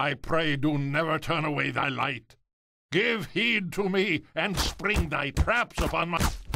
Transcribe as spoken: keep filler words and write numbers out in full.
I pray do never turn away thy light. Give heed to me, and spring thy traps upon my...